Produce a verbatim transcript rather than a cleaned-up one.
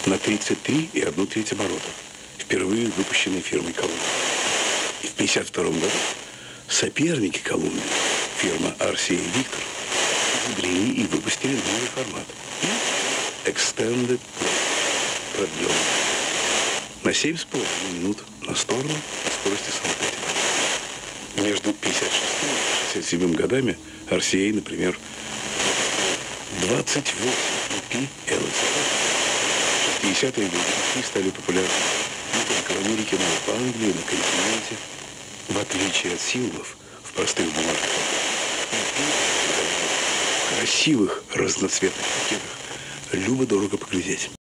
на тридцать три и одну треть оборотов, впервые выпущенной фирмой Колумбия. И в пятьдесят втором году соперники Колумбии, фирма ар си эй Victor, изобрели и выпустили новый формат. Extended Play, продленный. На семь с половиной минут на сторону на скорости сорок пять метров. Между пятьдесят шестым и шестьдесят седьмым годами ар си эй, например, двадцать восемь и пи эл эс эр. шестидесятые годы стали популярны не только в Америке, но и в Англии, на континенте. В отличие от синглов в простых бумажных в красивых разноцветных пакетах любо-дорого поглядеть.